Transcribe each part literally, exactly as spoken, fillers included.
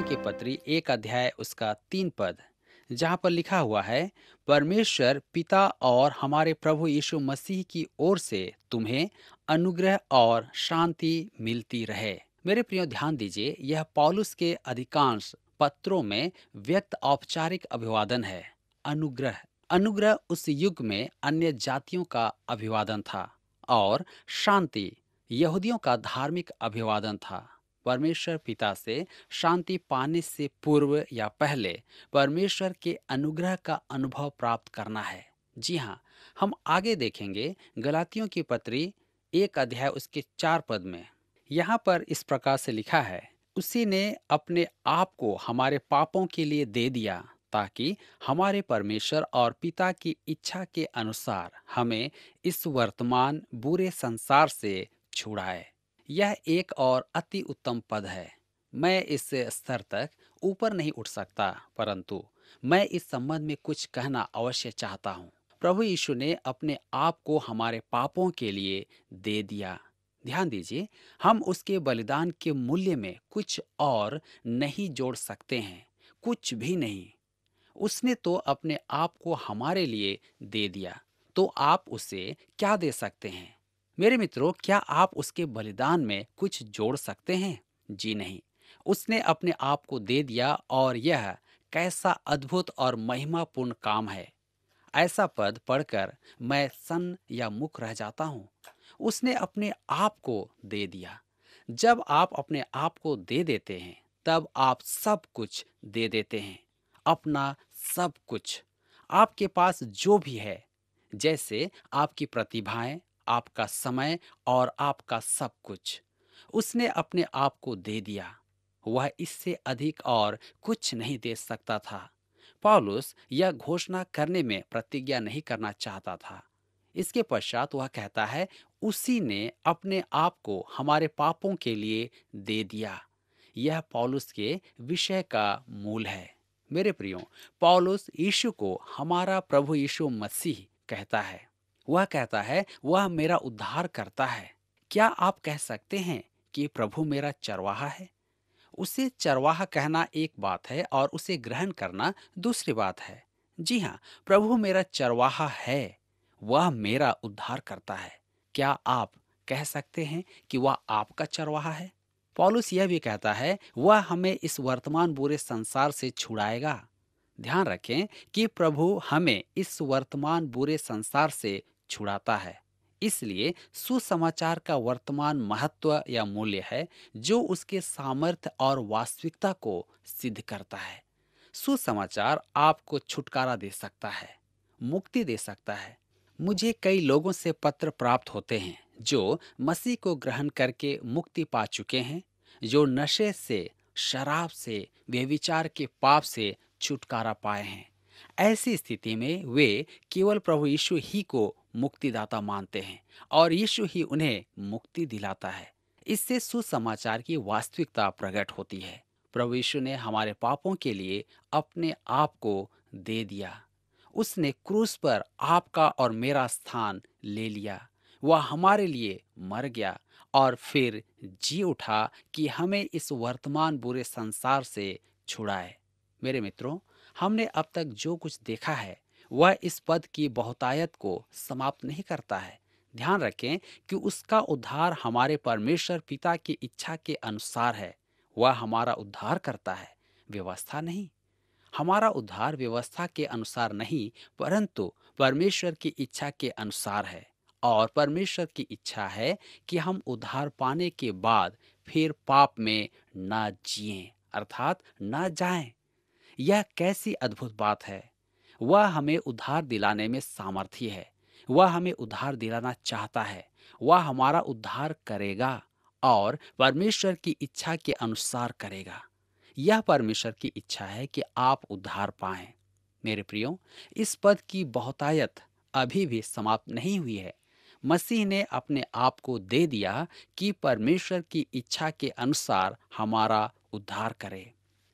के पत्री एक अध्याय उसका तीन पद, जहाँ पर लिखा हुआ है, परमेश्वर पिता और हमारे प्रभु यीशु मसीह की ओर से तुम्हें अनुग्रह और शांति मिलती रहे। मेरे प्रियो, ध्यान दीजिए, यह पौलुस के अधिकांश पत्रों में व्यक्त औपचारिक अभिवादन है। अनुग्रह अनुग्रह उस युग में अन्य जातियों का अभिवादन था, और शांति यहूदियों का धार्मिक अभिवादन था। परमेश्वर पिता से शांति पाने से पूर्व या पहले परमेश्वर के अनुग्रह का अनुभव प्राप्त करना है। जी हाँ, हम आगे देखेंगे गलातियों की पत्री एक अध्याय उसके चार पद में। यहाँ पर इस प्रकार से लिखा है, उसी ने अपने आप को हमारे पापों के लिए दे दिया, ताकि हमारे परमेश्वर और पिता की इच्छा के अनुसार हमें इस वर्तमान बुरे संसार से छुड़ाए। यह एक और अति उत्तम पद है। मैं इस स्तर तक ऊपर नहीं उठ सकता, परंतु मैं इस संबंध में कुछ कहना अवश्य चाहता हूँ। प्रभु यीशु ने अपने आप को हमारे पापों के लिए दे दिया। ध्यान दीजिए, हम उसके बलिदान के मूल्य में कुछ और नहीं जोड़ सकते हैं, कुछ भी नहीं। उसने तो अपने आप को हमारे लिए दे दिया, तो आप उसे क्या दे सकते हैं? मेरे मित्रों, क्या आप उसके बलिदान में कुछ जोड़ सकते हैं? जी नहीं। उसने अपने आप को दे दिया, और यह कैसा अद्भुत और महिमापूर्ण काम है। ऐसा पद पढ़कर मैं सन्न या मुक रह जाता हूँ। उसने अपने आप को दे दिया। जब आप अपने आप को दे देते हैं, तब आप सब कुछ दे देते हैं, अपना सब कुछ। आपके पास जो भी है, जैसे आपकी प्रतिभाएं, आपका समय और आपका सब कुछ, उसने अपने आप को दे दिया। वह इससे अधिक और कुछ नहीं दे सकता था। पौलुस यह घोषणा करने में प्रतिज्ञा नहीं करना चाहता था। इसके पश्चात वह कहता है, उसी ने अपने आप को हमारे पापों के लिए दे दिया। यह पौलुस के विषय का मूल है। मेरे प्रियो, पौलुस यीशु को हमारा प्रभु यीशु मसीह कहता है। वह कहता है, वह मेरा उद्धार करता है। क्या आप कह सकते हैं कि प्रभु मेरा चरवाहा है? उसे चरवाहा कहना एक बात है और उसे ग्रहण करना दूसरी बात है। जी हाँ, प्रभु मेरा चरवाहा है, वह मेरा उद्धार करता है। क्या आप कह सकते हैं कि वह आपका चरवाहा है? पौलुस यह भी कहता है, वह हमें इस वर्तमान बुरे संसार से छुड़ाएगा। ध्यान रखें कि प्रभु हमें इस वर्तमान बुरे संसार से छुड़ाता है। इसलिए सुसमाचार का वर्तमान महत्व या मूल्य है, जो उसके सामर्थ्य और वास्तविकता को सिद्ध करता है। सुसमाचार आपको छुटकारा दे सकता है, मुक्ति दे सकता है। मुझे कई लोगों से पत्र प्राप्त होते हैं जो मसीह को ग्रहण करके मुक्ति पा चुके हैं, जो नशे से, शराब से, व्यभिचार के पाप से छुटकारा पाए हैं। ऐसी स्थिति में वे केवल प्रभु यीशु ही को मुक्तिदाता मानते हैं, और यीशु ही उन्हें मुक्ति दिलाता है। इससे सुसमाचार की वास्तविकता प्रकट होती है। प्रभु यीशु ने हमारे पापों के लिए अपने आप को दे दिया। उसने क्रूस पर आपका और मेरा स्थान ले लिया। वह हमारे लिए मर गया और फिर जी उठा कि हमें इस वर्तमान बुरे संसार से छुड़ाए। मेरे मित्रों, हमने अब तक जो कुछ देखा है, वह इस पद की बहुतायत को समाप्त नहीं करता है। ध्यान रखें कि उसका उद्धार हमारे परमेश्वर पिता की इच्छा के अनुसार है। वह हमारा उद्धार करता है, व्यवस्था नहीं। हमारा उद्धार व्यवस्था के अनुसार नहीं, परंतु परमेश्वर की इच्छा के अनुसार है। और परमेश्वर की इच्छा है कि हम उद्धार पाने के बाद फिर पाप में ना जिएं, अर्थात ना जाएं। यह कैसी अद्भुत बात है! वह हमें उद्धार दिलाने में सामर्थी है। वह हमें उद्धार दिलाना चाहता है। वह हमारा उद्धार करेगा और परमेश्वर की इच्छा के अनुसार करेगा। यह परमेश्वर की इच्छा है कि आप उद्धार पाएं। मेरे प्रियो, इस पद की बहुतायत अभी भी समाप्त नहीं हुई है। मसीह ने अपने आप को दे दिया कि परमेश्वर की इच्छा के अनुसार हमारा उद्धार करे।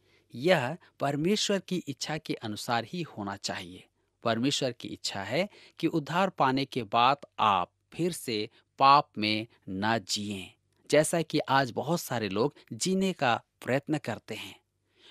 यह परमेश्वर की इच्छा के अनुसार ही होना चाहिए। परमेश्वर की इच्छा है कि उद्धार पाने के बाद आप फिर से पाप में ना जिएं, जैसा कि आज बहुत सारे लोग जीने का प्रयत्न करते हैं।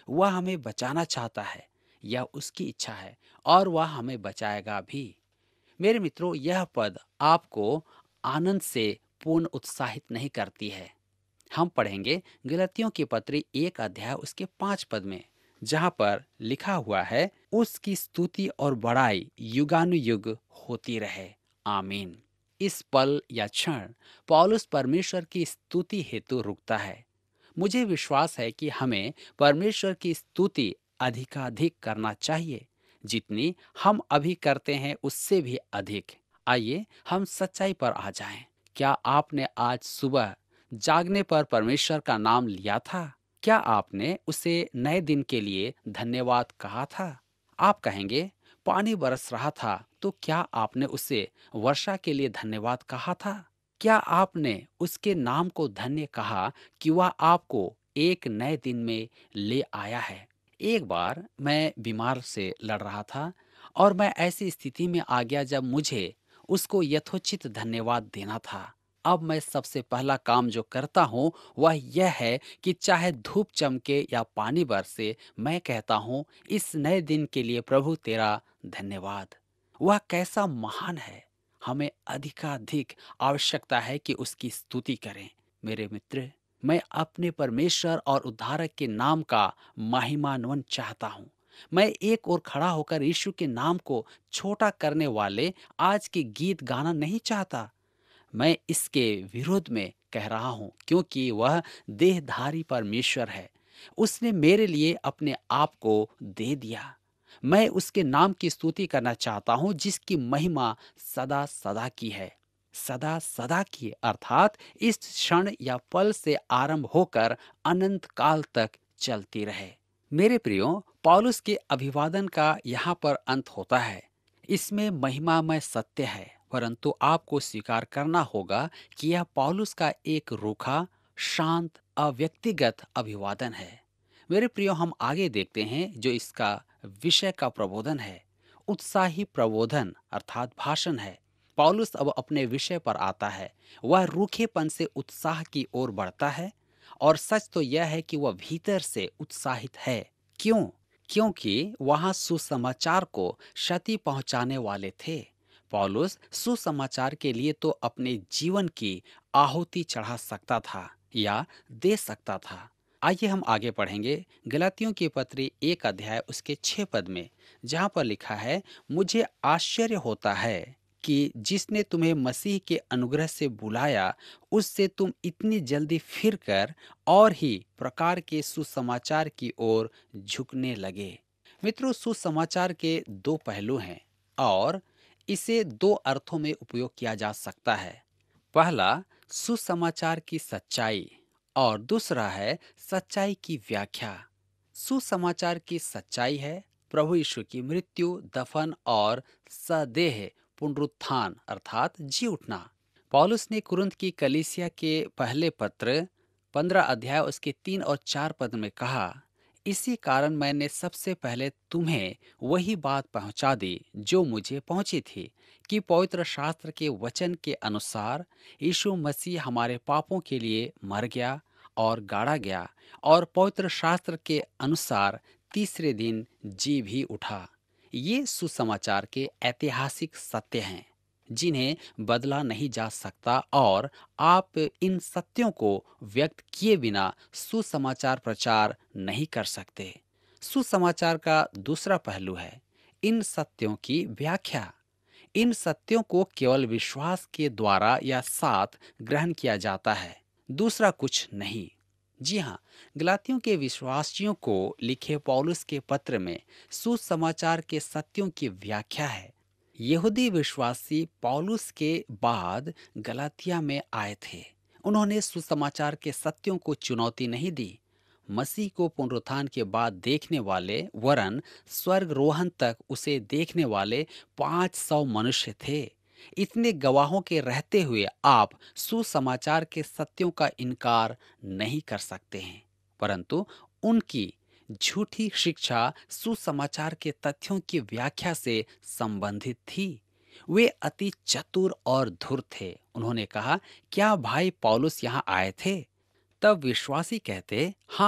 वह हमें बचाना चाहता है, यह उसकी इच्छा है और वह हमें बचाएगा भी। मेरे मित्रों, यह पद आपको आनंद से पूर्ण उत्साहित नहीं करती है। हम पढ़ेंगे गलतियों की पत्री एक अध्याय उसके पांच पद में, जहां पर लिखा हुआ है, उसकी स्तुति और बड़ाई युगानुयुग होती रहे, आमीन। इस पल या क्षण पौलुस परमेश्वर की स्तुति हेतु रुकता है। मुझे विश्वास है कि हमें परमेश्वर की स्तुति अधिकाधिक करना चाहिए। जितनी हम अभी करते हैं उससे भी अधिक। आइए हम सच्चाई पर आ जाएं। क्या आपने आज सुबह जागने पर परमेश्वर का नाम लिया था? क्या आपने उसे नए दिन के लिए धन्यवाद कहा था? आप कहेंगे, पानी बरस रहा था, तो क्या आपने उसे वर्षा के लिए धन्यवाद कहा था? क्या आपने उसके नाम को धन्य कहा कि वह आपको एक नए दिन में ले आया है? एक बार मैं बीमार से लड़ रहा था और मैं ऐसी स्थिति में आ गया जब मुझे उसको यथोचित धन्यवाद देना था। अब मैं सबसे पहला काम जो करता हूँ वह यह है कि चाहे धूप चमके या पानी बरसे, मैं कहता हूँ, इस नए दिन के लिए प्रभु तेरा धन्यवाद। वह कैसा महान है। हमें अधिकाधिक आवश्यकता है कि उसकी स्तुति करें। मेरे मित्र, मैं अपने परमेश्वर और उद्धारक के नाम का महिमान्वन चाहता हूँ। मैं एक ओर खड़ा होकर यीशु के नाम को छोटा करने वाले आज के गीत गाना नहीं चाहता। मैं इसके विरोध में कह रहा हूँ, क्योंकि वह देहधारी परमेश्वर है। उसने मेरे लिए अपने आप को दे दिया। मैं उसके नाम की स्तुति करना चाहता हूँ, जिसकी महिमा सदा सदा की है। सदा सदा की अर्थात इस क्षण या पल से आरंभ होकर अनंत काल तक चलती रहे। मेरे प्रियो, पौलुस के अभिवादन का यहाँ पर अंत होता है। इसमें महिमामय सत्य है, परंतु आपको स्वीकार करना होगा कि यह पौलुस का एक रूखा, शांत, अव्यक्तिगत अभिवादन है। मेरे प्रियो, हम आगे देखते हैं जो इसका विषय का प्रबोधन है। उत्साही प्रबोधन अर्थात भाषण है। पौलुस अब अपने विषय पर आता है। वह रूखेपन से उत्साह की ओर बढ़ता है और सच तो यह है कि वह भीतर से उत्साहित है। क्यों? क्योंकि वहां सुसमाचार को क्षति पहुंचाने वाले थे। पौलुस सुसमाचार के लिए तो अपने जीवन की आहुति चढ़ा सकता था या दे सकता था। आइए हम आगे पढ़ेंगे गलातियों की पत्री एक अध्याय उसके छह पद में, जहां पर लिखा है, मुझे आश्चर्य होता है कि जिसने तुम्हें मसीह के अनुग्रह से बुलाया, उससे तुम इतनी जल्दी फिरकर और ही प्रकार के सुसमाचार की ओर झुकने लगे। मित्रों, सुसमाचार के दो पहलू हैं और इसे दो अर्थों में उपयोग किया जा सकता है। पहला, सुसमाचार की सच्चाई और दूसरा है सच्चाई की व्याख्या। सुसमाचार की सच्चाई है प्रभु यीशु की मृत्यु, दफन और सदेह पुनरुत्थान अर्थात जी उठना। पौलुस ने कुरिन्थ की कलीसिया के पहले पत्र पंद्रह अध्याय उसके तीन और चार पद में कहा, इसी कारण मैंने सबसे पहले तुम्हें वही बात पहुंचा दी जो मुझे पहुंची थी, कि पवित्र शास्त्र के वचन के अनुसार यीशु मसीह हमारे पापों के लिए मर गया और गाड़ा गया और पवित्र शास्त्र के अनुसार तीसरे दिन जी भी उठा। ये सुसमाचार के ऐतिहासिक सत्य हैं जिन्हें बदला नहीं जा सकता और आप इन सत्यों को व्यक्त किए बिना सुसमाचार प्रचार नहीं कर सकते। सुसमाचार का दूसरा पहलू है इन सत्यों की व्याख्या। इन सत्यों को केवल विश्वास के द्वारा या साथ ग्रहण किया जाता है, दूसरा कुछ नहीं। जी हाँ, गलातियों के विश्वासियों को लिखे पौलुस के पत्र में सुसमाचार के सत्यों की व्याख्या है। यहूदी विश्वासी पौलुस के बाद गलातिया में आए थे। उन्होंने सुसमाचार के सत्यों को चुनौती नहीं दी। मसीह को पुनरुत्थान के बाद देखने वाले वरन स्वर्गरोहण तक उसे देखने वाले पांच सौ मनुष्य थे। इतने गवाहों के रहते हुए आप सुसमाचार के सत्यों का इनकार नहीं कर सकते हैं, परंतु उनकी झूठी शिक्षा सुसमाचार के तथ्यों की व्याख्या से संबंधित थी। वे अति चतुर और धूर्त थे। उन्होंने कहा, क्या भाई पौलुस यहाँ आए थे? तब विश्वासी कहते, हाँ,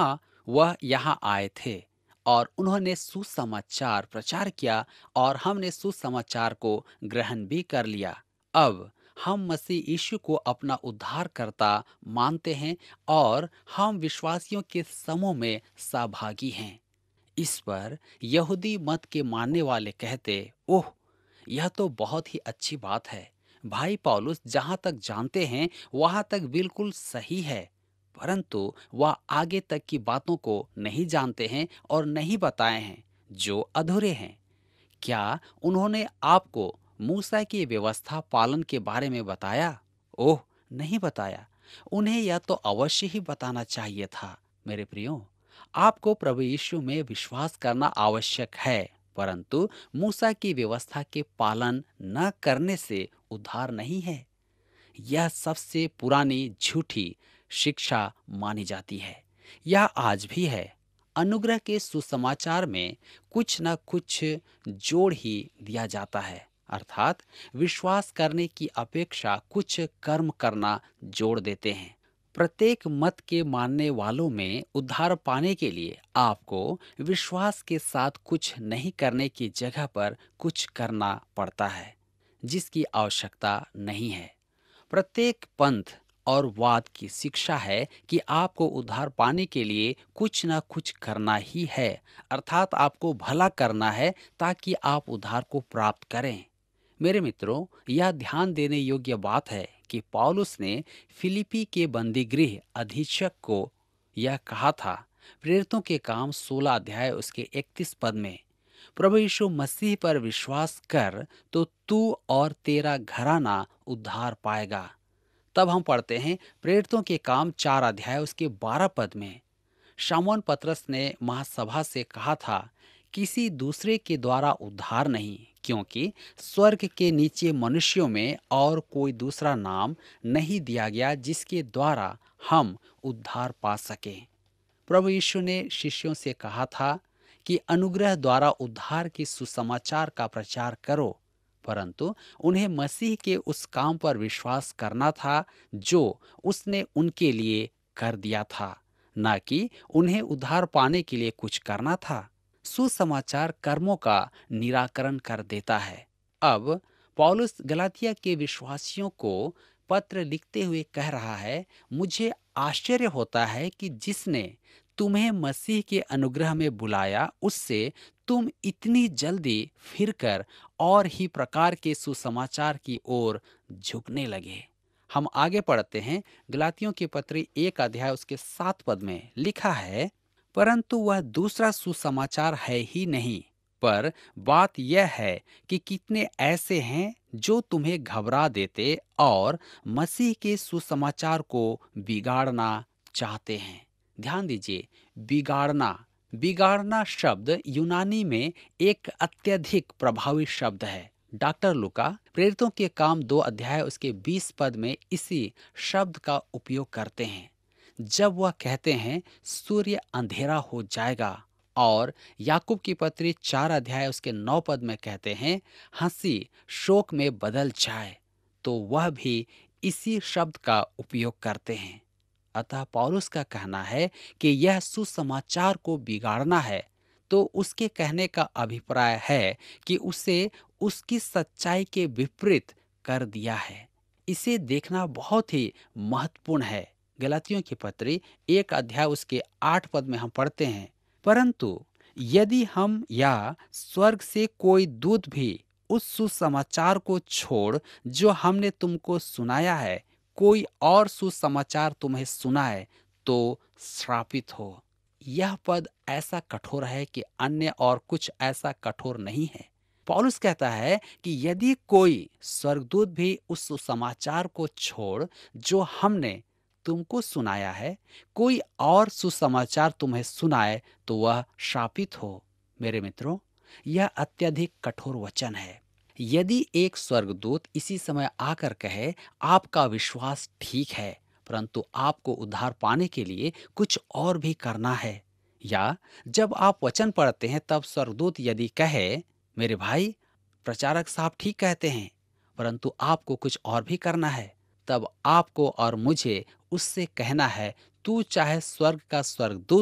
वह यहाँ आए थे और उन्होंने सुसमाचार प्रचार किया और हमने सुसमाचार को ग्रहण भी कर लिया। अब हम मसीह यीशु को अपना उद्धारकर्ता मानते हैं और हम विश्वासियों के समूह में सहभागी हैं। इस पर यहूदी मत के मानने वाले कहते, ओह, यह तो बहुत ही अच्छी बात है। भाई पौलुस जहाँ तक जानते हैं वहाँ तक बिल्कुल सही है, परंतु वह आगे तक की बातों को नहीं जानते हैं और नहीं बताए हैं जो अधूरे हैं। क्या उन्होंने आपको मूसा की व्यवस्था पालन के बारे में बताया? ओह, नहीं बताया। उन्हें यह तो अवश्य ही बताना चाहिए था। मेरे प्रियो, आपको प्रभु यीशु में विश्वास करना आवश्यक है, परंतु मूसा की व्यवस्था के पालन न करने से उद्धार नहीं है। यह सबसे पुरानी झूठी शिक्षा मानी जाती है। यह आज भी है। अनुग्रह के सुसमाचार में कुछ न कुछ जोड़ ही दिया जाता है, अर्थात विश्वास करने की अपेक्षा कुछ कर्म करना जोड़ देते हैं। प्रत्येक मत के मानने वालों में उद्धार पाने के लिए आपको विश्वास के साथ कुछ नहीं करने की जगह पर कुछ करना पड़ता है, जिसकी आवश्यकता नहीं है। प्रत्येक पंथ और वाद की शिक्षा है कि आपको उद्धार पाने के लिए कुछ ना कुछ करना ही है, अर्थात आपको भला करना है ताकि आप उद्धार को प्राप्त करें। मेरे मित्रों, यह ध्यान देने योग्य बात है कि पौलुस ने फिलिपी के बंदीगृह अधीक्षक को यह कहा था। प्रेरितों के काम सोलह अध्याय उसके इकतीस पद में, प्रभु यीशु मसीह पर विश्वास कर तो तू और तेरा घराना उद्धार पाएगा। तब हम पढ़ते हैं प्रेरितों के काम चार अध्याय उसके बारह पद में, शमौन पतरस ने महासभा से कहा था, किसी दूसरे के द्वारा उद्धार नहीं, क्योंकि स्वर्ग के नीचे मनुष्यों में और कोई दूसरा नाम नहीं दिया गया जिसके द्वारा हम उद्धार पा सकें। प्रभु यीशु ने शिष्यों से कहा था कि अनुग्रह द्वारा उद्धार के सुसमाचार का प्रचार करो, परंतु उन्हें मसीह के उस काम पर विश्वास करना था जो उसने उनके लिए कर दिया था, न कि उन्हें उद्धार पाने के लिए कुछ करना था। सुसमाचार कर्मों का निराकरण कर देता है। अब पौलुस गलातिया के विश्वासियों को पत्र लिखते हुए कह रहा है, मुझे आश्चर्य होता है कि जिसने तुम्हें मसीह के अनुग्रह में बुलाया उससे तुम इतनी जल्दी फिरकर और ही प्रकार के सुसमाचार की ओर झुकने लगे। हम आगे पढ़ते हैं। गलातियों के पत्री एक अध्याय उसके सात पद में लिखा है, परंतु वह दूसरा सुसमाचार है ही नहीं, पर बात यह है कि कितने ऐसे हैं जो तुम्हें घबरा देते और मसीह के सुसमाचार को बिगाड़ना चाहते हैं। ध्यान दीजिए, बिगाड़ना। बिगाड़ना शब्द यूनानी में एक अत्यधिक प्रभावी शब्द है। डॉक्टर लूका प्रेरितों के काम दो अध्याय उसके बीस पद में इसी शब्द का उपयोग करते हैं, जब वह कहते हैं सूर्य अंधेरा हो जाएगा, और याकूब की पत्री चार अध्याय उसके नौ पद में कहते हैं हंसी शोक में बदल जाए, तो वह भी इसी शब्द का उपयोग करते हैं। अतः पौलुस का कहना है कि यह सुसमाचार को बिगाड़ना है, तो उसके कहने का अभिप्राय है कि उसे उसकी सच्चाई के विपरीत कर दिया है। इसे देखना बहुत ही महत्वपूर्ण है। गलातियों की पत्री एक अध्याय उसके आठ पद में हम पढ़ते हैं, परंतु यदि हम या स्वर्ग से कोई दूत भी उस सुसमाचार को छोड़ जो हमने तुमको सुनाया है, कोई और सुसमाचार तुम्हें सुनाए, तो श्रापित हो। यह पद ऐसा कठोर है कि अन्य और कुछ ऐसा कठोर नहीं है। पौलुस कहता है कि यदि कोई स्वर्गदूत भी उस सुसमाचार को छोड़ जो हमने तुमको सुनाया है, कोई और सुसमाचार तुम्हें सुनाए, तो वह शापित हो। मेरे मित्रों, यह अत्यधिक कठोर वचन है। यदि एक स्वर्गदूत इसी समय आकर कहे आपका विश्वास ठीक है, परंतु आपको उद्धार पाने के लिए कुछ और भी करना है, या जब आप वचन पढ़ते हैं तब स्वर्गदूत यदि कहे मेरे भाई, प्रचारक साहब ठीक कहते हैं, परंतु आपको कुछ और भी करना है, तब आपको और मुझे उससे कहना है तू चाहे स्वर्ग का स्वर्गदूत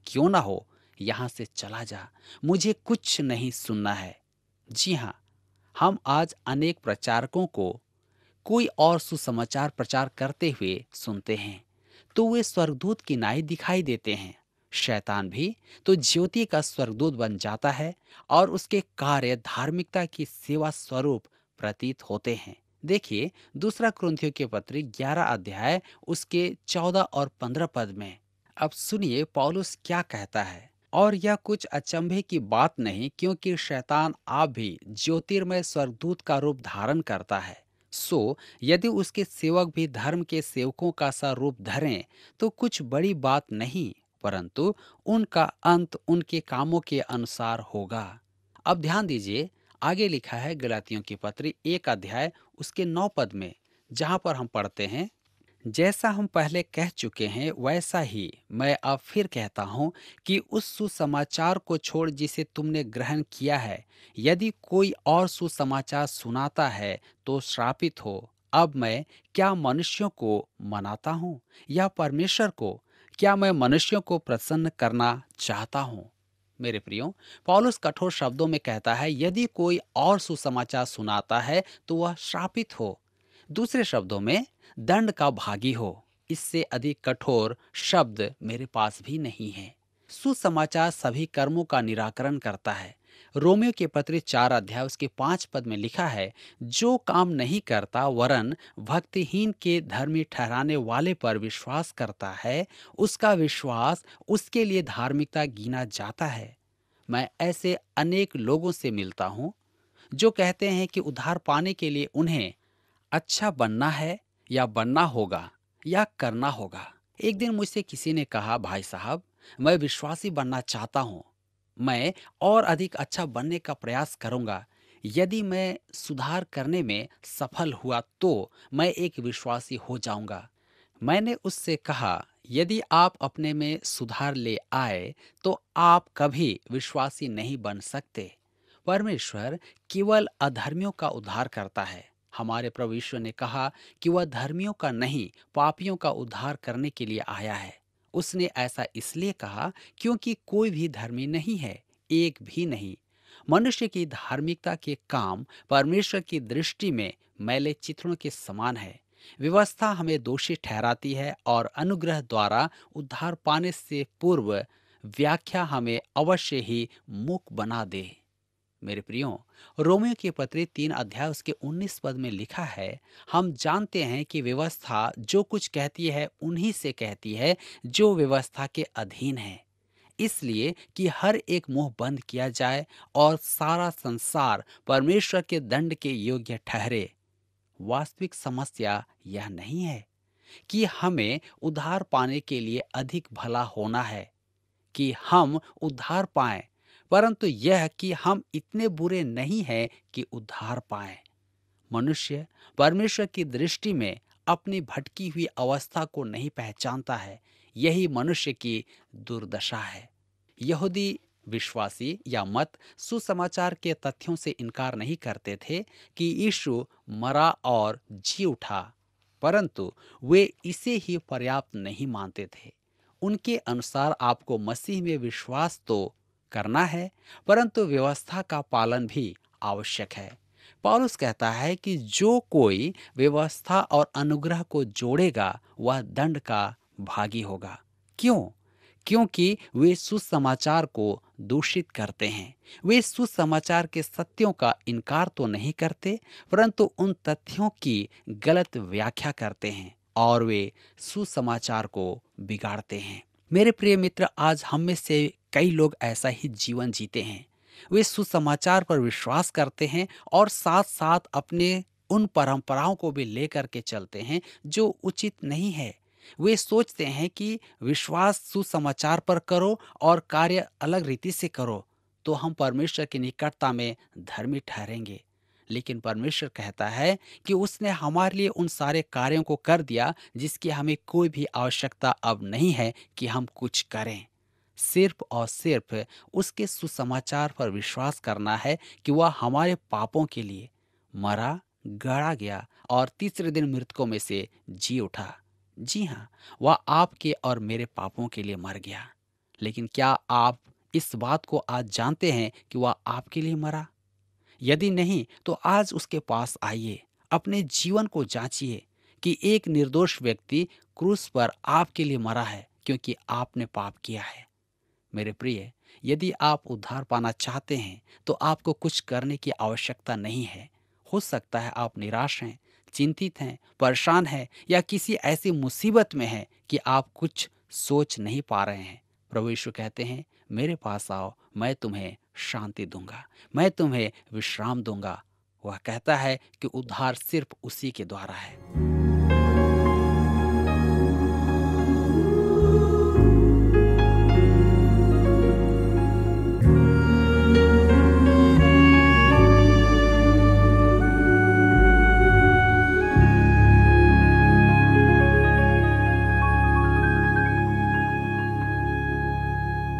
क्यों ना हो, यहाँ से चला जा, मुझे कुछ नहीं सुनना है। जी हाँ, हम आज अनेक प्रचारकों को कोई और सुसमाचार प्रचार करते हुए सुनते हैं, तो वे स्वर्गदूत की नाई दिखाई देते हैं। शैतान भी तो ज्योति का स्वर्गदूत बन जाता है और उसके कार्य धार्मिकता की सेवा स्वरूप प्रतीत होते हैं। देखिए दूसरा कुरिन्थियों के पत्री ग्यारह अध्याय उसके चौदह और पंद्रह पद में। अब सुनिए पौलुस क्या कहता है। और यह कुछ अचंभे की बात नहीं, क्योंकि शैतान आप भी ज्योतिर्मय स्वर्गदूत का रूप धारण करता है। सो यदि उसके सेवक भी धर्म के सेवकों का सा रूप धरें तो कुछ बड़ी बात नहीं, परंतु उनका अंत उनके कामों के अनुसार होगा। अब ध्यान दीजिए, आगे लिखा है गलातियों की पत्री एक अध्याय उसके नौ पद में, जहां पर हम पढ़ते हैं, जैसा हम पहले कह चुके हैं वैसा ही मैं अब फिर कहता हूँ कि उस सुसमाचार को छोड़ जिसे तुमने ग्रहण किया है, यदि कोई और सुसमाचार सुनाता है तो श्रापित हो। अब मैं क्या मनुष्यों को मनाता हूँ या परमेश्वर को? क्या मैं मनुष्यों को प्रसन्न करना चाहता हूँ? मेरे प्रियो, पौलुस कठोर शब्दों में कहता है, यदि कोई और सुसमाचार सुनाता है तो वह श्रापित हो। दूसरे शब्दों में, दंड का भागी हो। इससे अधिक कठोर शब्द मेरे पास भी नहीं है। सुसमाचार सभी कर्मों का निराकरण करता है। रोमियो के पत्र चार अध्याय उसके पांच पद में लिखा है, जो काम नहीं करता वरन भक्तिहीन के धर्मी ठहराने वाले पर विश्वास करता है, उसका विश्वास उसके लिए धार्मिकता गिना जाता है। मैं ऐसे अनेक लोगों से मिलता हूँ जो कहते हैं कि उद्धार पाने के लिए उन्हें अच्छा बनना है या बनना होगा या करना होगा। एक दिन मुझसे किसी ने कहा, भाई साहब, मैं विश्वासी बनना चाहता हूँ। मैं और अधिक अच्छा बनने का प्रयास करूंगा। यदि मैं सुधार करने में सफल हुआ तो मैं एक विश्वासी हो जाऊंगा। मैंने उससे कहा, यदि आप अपने में सुधार ले आए तो आप कभी विश्वासी नहीं बन सकते। परमेश्वर केवल अधर्मियों का उद्धार करता है। हमारे प्रभु यीशु ने कहा कि वह धर्मियों का नहीं, पापियों का उद्धार करने के लिए आया है। उसने ऐसा इसलिए कहा क्योंकि कोई भी धर्मी नहीं है, एक भी नहीं। मनुष्य की धार्मिकता के काम परमेश्वर की दृष्टि में मैले चित्रों के समान है। व्यवस्था हमें दोषी ठहराती है और अनुग्रह द्वारा उद्धार पाने से पूर्व व्याख्या हमें अवश्य ही मूक बना दे। मेरे प्रियो, रोमियो के पत्री तीन अध्याय उसके उन्नीस पद में लिखा है, हम जानते हैं कि व्यवस्था जो कुछ कहती है उन्हीं से कहती है जो व्यवस्था के अधीन है, इसलिए कि हर एक मुंह बंद किया जाए और सारा संसार परमेश्वर के दंड के योग्य ठहरे। वास्तविक समस्या यह नहीं है कि हमें उद्धार पाने के लिए अधिक भला होना है कि हम उद्धार पाएं, परंतु यह कि हम इतने बुरे नहीं हैं कि उद्धार पाएं। मनुष्य परमेश्वर की दृष्टि में अपनी भटकी हुई अवस्था को नहीं पहचानता है। यही मनुष्य की दुर्दशा है। यहूदी विश्वासी या मत सुसमाचार के तथ्यों से इनकार नहीं करते थे कि यीशु मरा और जी उठा, परंतु वे इसे ही पर्याप्त नहीं मानते थे। उनके अनुसार आपको मसीह में विश्वास तो करना है, परंतु व्यवस्था का पालन भी आवश्यक है। पौलुस कहता है कि जो कोई व्यवस्था और अनुग्रह को जोड़ेगा वह दंड का भागी होगा। क्यों? क्योंकि वे सुसमाचार को दूषित करते हैं। वे सुसमाचार के सत्यों का इनकार तो नहीं करते, परंतु उन तथ्यों की गलत व्याख्या करते हैं और वे सुसमाचार को बिगाड़ते हैं। मेरे प्रिय मित्र, आज हम में से कई लोग ऐसा ही जीवन जीते हैं। वे सुसमाचार पर विश्वास करते हैं और साथ साथ अपने उन परंपराओं को भी लेकर के चलते हैं जो उचित नहीं है। वे सोचते हैं कि विश्वास सुसमाचार पर करो और कार्य अलग रीति से करो तो हम परमेश्वर की निकटता में धर्मी ठहरेंगे। लेकिन परमेश्वर कहता है कि उसने हमारे लिए उन सारे कार्यों को कर दिया जिसकी हमें कोई भी आवश्यकता अब नहीं है कि हम कुछ करें। सिर्फ और सिर्फ उसके सुसमाचार पर विश्वास करना है कि वह हमारे पापों के लिए मरा, गड़ा गया और तीसरे दिन मृतकों में से जी उठा। जी हाँ, वह आपके और मेरे पापों के लिए मर गया। लेकिन क्या आप इस बात को आज जानते हैं कि वह आपके लिए मरा? यदि नहीं, तो आज उसके पास आइए, अपने जीवन को जांचिए कि एक निर्दोष व्यक्ति क्रूस पर आपके लिए मरा है क्योंकि आपने पाप किया है। मेरे प्रिय, यदि आप उद्धार पाना चाहते हैं तो आपको कुछ करने की आवश्यकता नहीं है। हो सकता है आप निराश हैं, चिंतित हैं, परेशान हैं या किसी ऐसी मुसीबत में हैं कि आप कुछ सोच नहीं पा रहे हैं। प्रभु यीशु कहते हैं, मेरे पास आओ, मैं तुम्हें शांति दूंगा, मैं तुम्हें विश्राम दूंगा। वह कहता है कि उद्धार सिर्फ उसी के द्वारा है।